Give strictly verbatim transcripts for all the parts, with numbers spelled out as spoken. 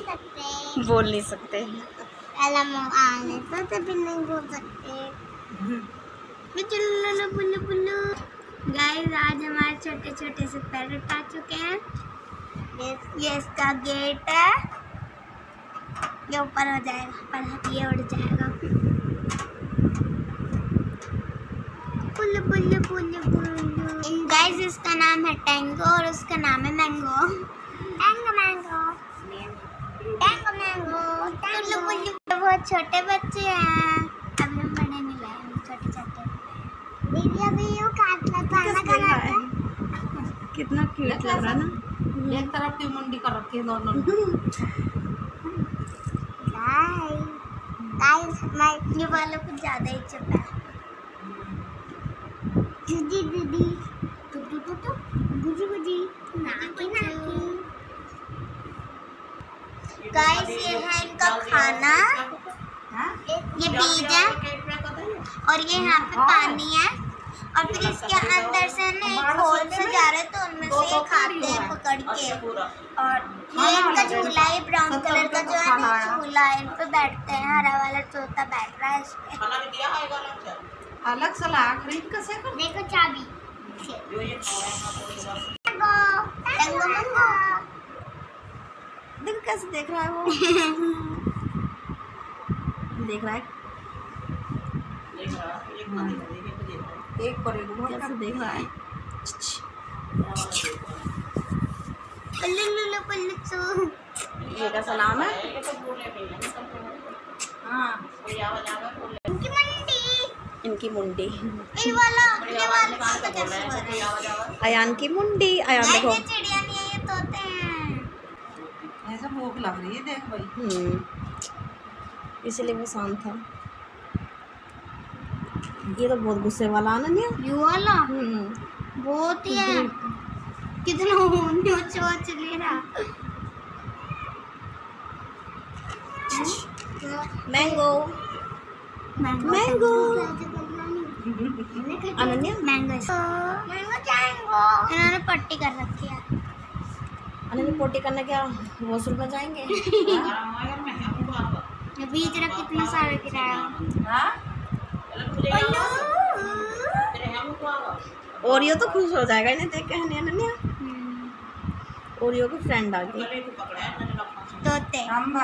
सकते बोल नहीं सकते आने तो तभी नहीं बोल सकते। बुल्लू बुल्लू गाइस, आज हमारे छोटे छोटे से पैरट आ चुके हैं। ये ये इसका गेट है, ये ऊपर हो जाएगा पर ये उड़ जाएगा। बुल्लू बुल्लू बुल्लू बुल्लू गाइस, इसका नाम है टैंगो और उसका नाम है mango. Tango mango tango mango बुल्लू बुल्लू। बहुत छोटे बच्चे हैं, अभी हम बड़े नहीं लाए, छोटे छोटे। दीदी अभी ये काट ला खाना खाना है। कितना क्यूट लग रहा है ना। एक तरफ की मुंडी कर रखी है दोनों। गाइस गाइस मैं ये वाला कुछ ज्यादा ही चुप है। दीदी दीदी टू टू टू टू बुजी बुजी नाकी नाकी। गाइस ये है इनका खाना, ये बीज है और ये यहाँ पे पानी है और फिर इसके अंदर से ना एक होल से जा रहे तो उनमें से ये खाते हैं पकड़ के। और ये इनका झूला है, ब्राउन कलर का जो है ना झूला है, इन पे बैठते हैं। हरा वाला तोता बैठ रहा है इस पे। अलग सलाह खरीद कैसे कर? देखो चाबी टैंगो मैंगो। देख कैसे देख रहा है वो। देख रहा है एक पर एक कैसे देख रहा है। पल्लू पल्लू ये कैसा नाम है? हाँ इनकी मंडी, इनकी मुंडी। ये वाला ये वाला तो कैसे हो रहा है? अयान की मुंडी। अयान देखो, ये चिड़िया नहीं है, ये तोते हैं। ऐसा भूख लग रही है देख भाई। हम्म इसलिए वो शांत था। ये तो बहुत गुस्से वाला अनन्या। ये वाला हम्म बहुत ही है, कितना ऊंच ऊंच ले रहा। Mango mango Ananya mango mango tango. इन्होंने पट्टी कर रखी है। अनन्या पोटी करने क्या वॉशरूम में जाएंगे? ये बीज रख कितने सारे गिराया। ओरियो तो खुश हो जाएगा इन्हें देख के। अनन्या ओरियो की फ्रेंड आ गई। तोते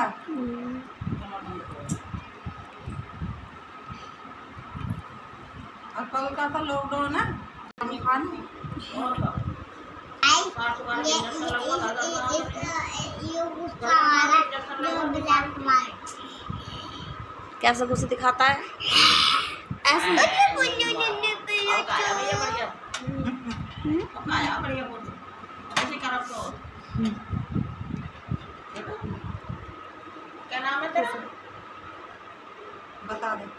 और कल का तो लॉकडाउन है खाने। कैसे गुस्से दिखाता है ऐसे। क्या नाम है तेरा? बता दे।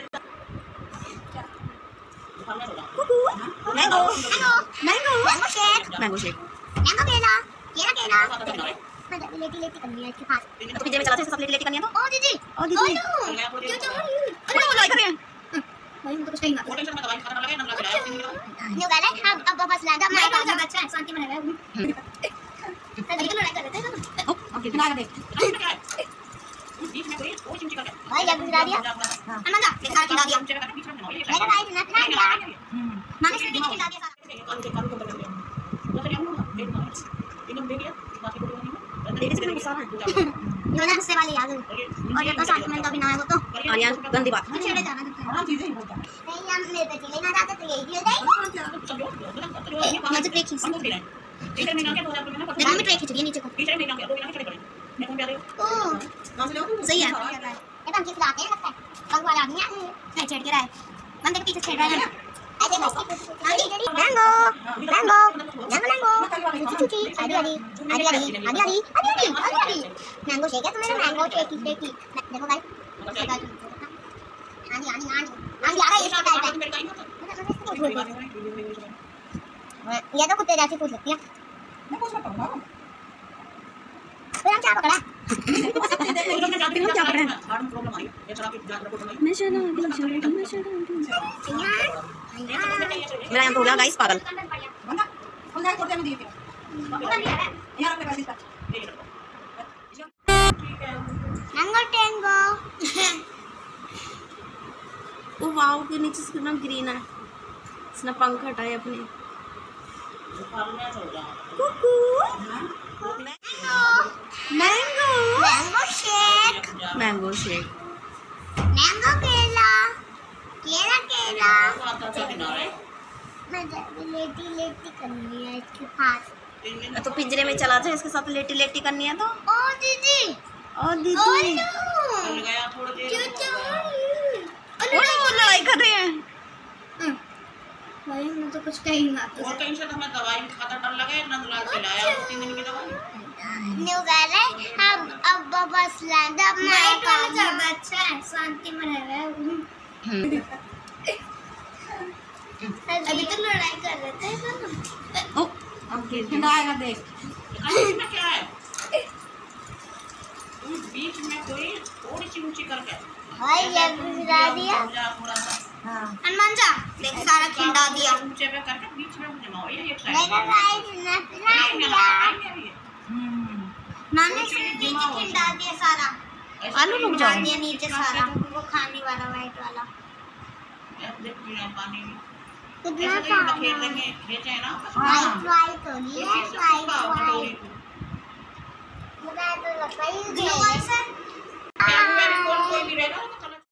Mango mango mango shake mango shake. Mango केला केला केला। मैं लेटी लेटी करनी है इसके पास। तो पिज्जे में चलाते हैं सब लेटी लेटी करनी है तो। ओ दीदी ओ दीदी क्यों क्यों अरे वो लाइक कर रहे हैं। भाई मुझे कुछ नहीं आता। न्यू गाइस हम अब बस लगा मैं बहुत ज्यादा अच्छा है, शांति में रह। तभी तो लड़ाई कर रहे थे। ओके खिला दे। भाई जब गिरा दिया अमंगा के साथ खिला दिया। मेरा भाई ना खा दिया। मामी से खिला दिया सारा। ये वाला गुस्से वाली याद है और ये तो साथ में कभी ना है वो तो। आर्यन गंदी बात। छेड़े जाना हाँ चीजें ही होता है। नहीं हम ले पे चले ना जाते तो यही ले जाए। मैं तो ब्रेक खींच मैं ब्रेक खींच रही है नीचे को। ओ सही है। ये हम किस लाते हैं लगता है भगवान आदमी है छेड़ के रहा है। हम देख पीछे छेड़ रहा है ऐसे मैंगो मैंगो मैंगो मैंगो चुची आदि आदि आदि आदि आदि आदि आदि आदि आदि मैंगो शेक है तो मेरा मैंगो शेक ही शेक ही देखो गाइस। आनी आनी आनी आनी आ रहा है इसका टाइप है। ये तो कुत्ते जैसी पूछ सकती है। मैं पूछ सकता हूँ फिर हम क्या पकड़ा? हम क्या पकड़े? मैं चला मैं चला मैं चला। मेरा यहाँ तो हो गया गाइस पागल। बंदा खुल जाए कोटे में दिए यहाँ रख ले पैसे। पाँव के नीचे से कितना ग्रीन है। इसने पंख हटाए अपने। कुकू mango mango shake, mango shake. Mango केला, केला केला। मुझे भी लेटी लेटी करनी है इसके पास। तो पिंजरे में चला जाए, इसके साथ लेटी लेटी करनी है तो। ओ दीदी, और ओ दीदी नो, वो वो लड़ाई कर रहे हैं। भाई मैं तो कुछ कहीं ना और कहीं से तो हमें दवाई भी खाता डर लगे, नंदलाल से लाया वो तीन दिन की दवाई। न्यू कह रहे अब अब बस लैंड अब मैं काम ज्यादा अच्छा है, शांति में रह रहा है। अभी तो लड़ाई कर रहे थे दोनों। ओ अब गिर गया। खिलाएगा देख। इसमें क्या है? तुम बीच में कोई थोड़ी सी ऊंची करके भाई ये गिरा दिया। जा थोड़ा सा। हाँ। हनुमान जा देख सारा खिंडा दिया। ऊंचे पे करके बीच में जमाओ ये एक साइड। मेरा राइट ना ना दिया। नानी से नीचे खिंडा दिया सारा। आलू रुक जाओ। दिया नीचे सारा वो खाने वाला वाइट वाला। देख बिना पानी कितना ऐसे तो खाना खेल लेंगे खेचे है ना। वाइट वाइट हो रही है वाइट वाइट। कटोरी को मुझे तो लगता ही है। मेरी कौन कोई भी रहेगा तो चलो।